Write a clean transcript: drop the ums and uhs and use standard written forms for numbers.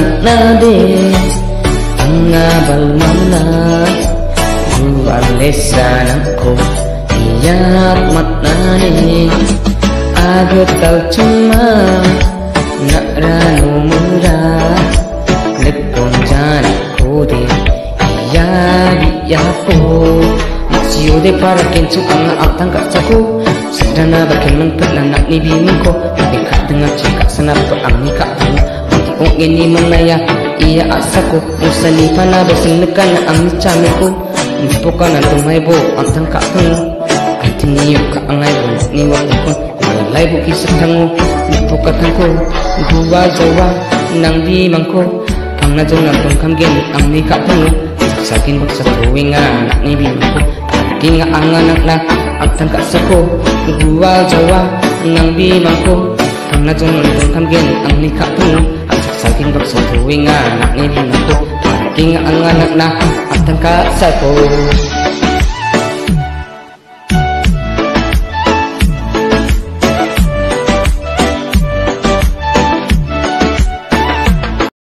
nade angabal mana jual lesananku iyat matnani agut kau cuma nak ranu murah lepon jana kode iya biyaku masih udah para kencu anga altang kak saku sedana bakin mentela nak ni bimiko dekat dengan cakap senapa angni kak tu kung ini menaya iya asaku usani pana besing nekan angni camiku bukan antum haibo altang kak tu antini ka angai bo ni waktu lai buki setangu bukatangku gua jawa nang di mangko ang na jong nang kam gen ang ni ka tu sakin baksa tuwinga nak ni bimangko tinga ang anak na altang kak sako gua jawa nang di mangko ang na jong nang kam gen ang ni ka tu sakin baksa tuwinga nak ni bimangko tinga ang anak na altang kak sako